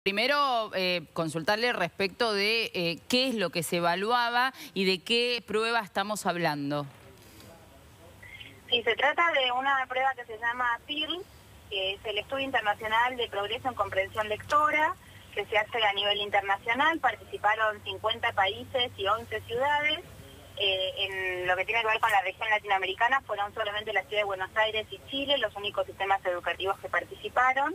Primero, consultarle respecto de qué es lo que se evaluaba y de qué prueba estamos hablando. Sí, se trata de una prueba que se llama PIRLS, que es el Estudio Internacional de Progreso en Comprensión Lectora, que se hace a nivel internacional. Participaron 50 países y 11 ciudades. En lo que tiene que ver con la región latinoamericana fueron solamente la ciudad de Buenos Aires y Chile los únicos sistemas educativos que participaron.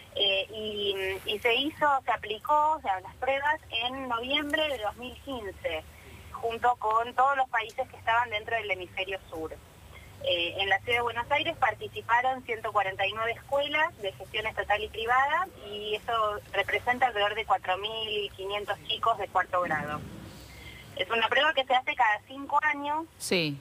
Y se aplicó, o sea, las pruebas en noviembre de 2015, junto con todos los países que estaban dentro del hemisferio sur. En la ciudad de Buenos Aires participaron 149 escuelas de gestión estatal y privada, y eso representa alrededor de 4.500 chicos de cuarto grado. Es una prueba que se hace cada 5 años. Sí.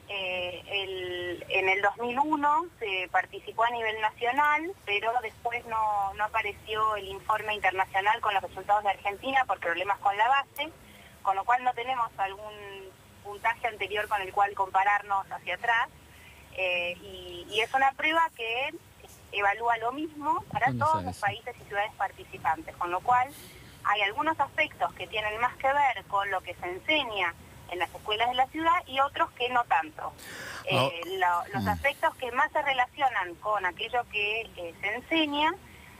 En el 2001 se participó a nivel nacional, pero después no apareció el informe internacional con los resultados de Argentina por problemas con la base, con lo cual no tenemos algún puntaje anterior con el cual compararnos hacia atrás. Y es una prueba que evalúa lo mismo para todos los países y ciudades participantes, con lo cual hay algunos aspectos que tienen más que ver con lo que se enseña en las escuelas de la ciudad y otros que no tanto. Los aspectos que más se relacionan con aquello que se enseña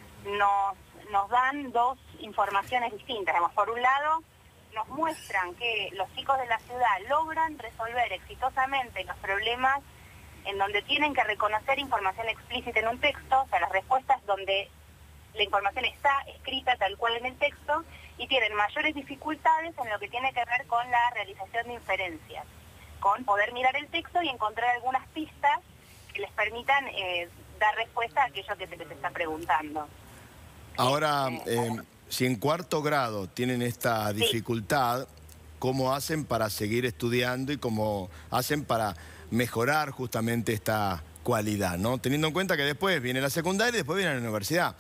nos dan dos informaciones distintas. Por un lado, nos muestran que los chicos de la ciudad logran resolver exitosamente los problemas en donde tienen que reconocer información explícita en un texto, o sea, las respuestas donde la información está escrita tal cual en el texto, y tienen mayores dificultades en lo que tiene que ver con la realización de inferencias, con poder mirar el texto y encontrar algunas pistas que les permitan dar respuesta a aquello que se les está preguntando. Ahora, si en cuarto grado tienen esta dificultad, ¿cómo hacen para seguir estudiando y cómo hacen para mejorar justamente esta cualidad, ¿no? Teniendo en cuenta que después viene la secundaria y después viene la universidad.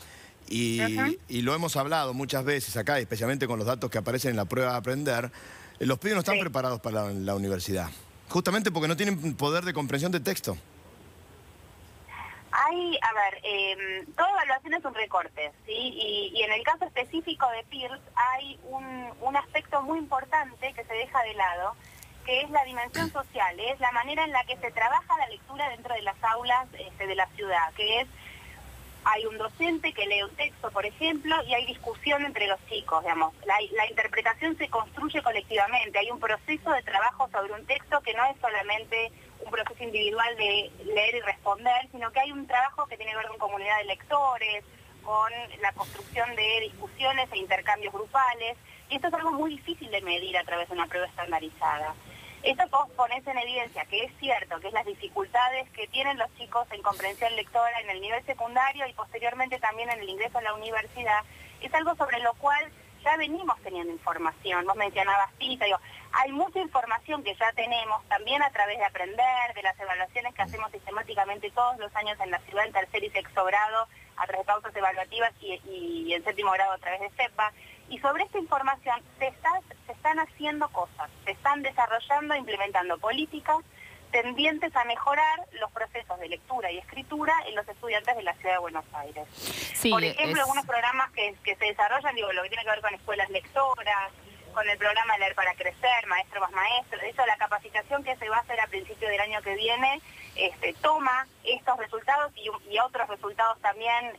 Y lo hemos hablado muchas veces acá, especialmente con los datos que aparecen en la prueba de aprender, los pibes no están preparados para la universidad, justamente porque no tienen poder de comprensión de texto. Toda evaluación es un recorte, ¿sí? Y en el caso específico de PIRLS hay un aspecto muy importante que se deja de lado, que es la dimensión social, es la manera en la que se trabaja la lectura dentro de las aulas de la ciudad, que es, hay un docente que lee un texto, por ejemplo, y hay discusión entre los chicos, digamos. La interpretación se construye colectivamente, hay un proceso de trabajo sobre un texto que no es solamente un proceso individual de leer y responder, sino que hay un trabajo que tiene que ver con comunidad de lectores, con la construcción de discusiones e intercambios grupales, y esto es algo muy difícil de medir a través de una prueba estandarizada. Esto vos ponés en evidencia que es cierto, que es las dificultades que tienen los chicos en comprensión lectora en el nivel secundario y posteriormente también en el ingreso a la universidad, es algo sobre lo cual ya venimos teniendo información. Vos mencionabas PISA, hay mucha información que ya tenemos también a través de aprender, de las evaluaciones que hacemos sistemáticamente todos los años en la ciudad, en tercer y sexto grado, a través de pausas evaluativas y en séptimo grado a través de CEPA. Y sobre esta información se están haciendo cosas, se están desarrollando e implementando políticas tendientes a mejorar los procesos de lectura y escritura en los estudiantes de la ciudad de Buenos Aires. Sí, por ejemplo, algunos programas que se desarrollan, lo que tiene que ver con escuelas lectoras, con el programa Leer para Crecer, Maestro más Maestro. De hecho, la capacitación que se va a hacer a principio del año que viene toma estos resultados y otros resultados también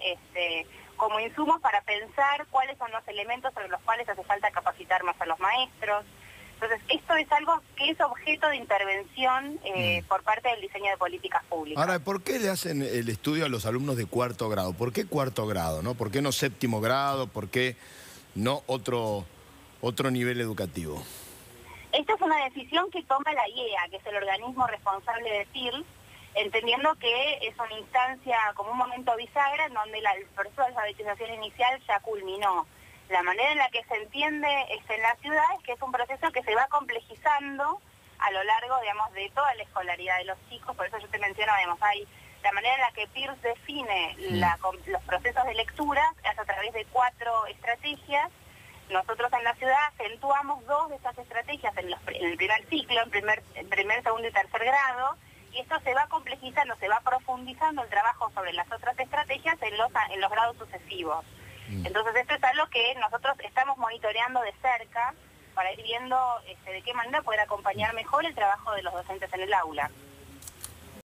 como insumos para pensar cuáles son los elementos sobre los cuales hace falta capacitar más a los maestros. Entonces, esto es algo que es objeto de intervención por parte del diseño de políticas públicas. Ahora, ¿por qué le hacen el estudio a los alumnos de cuarto grado? ¿Por qué cuarto grado, no? ¿Por qué no séptimo grado? ¿Por qué no otro nivel educativo? Esta es una decisión que toma la IEA, que es el organismo responsable de PIRLS, entendiendo que es una instancia como un momento bisagra en donde el proceso de alfabetización inicial ya culminó. La manera en la que se entiende en la ciudad es que es un proceso que se va complejizando a lo largo, de toda la escolaridad de los chicos. Por eso yo te menciono, hay la manera en la que PIRLS define los procesos de lectura es a través de 4 estrategias. Nosotros en la ciudad acentuamos 2 de esas estrategias en el primer ciclo, en primer, segundo y tercer grado, y esto se va complejizando, se va profundizando el trabajo sobre las otras estrategias en los grados sucesivos. Entonces esto es algo que nosotros estamos monitoreando de cerca para ir viendo de qué manera poder acompañar mejor el trabajo de los docentes en el aula.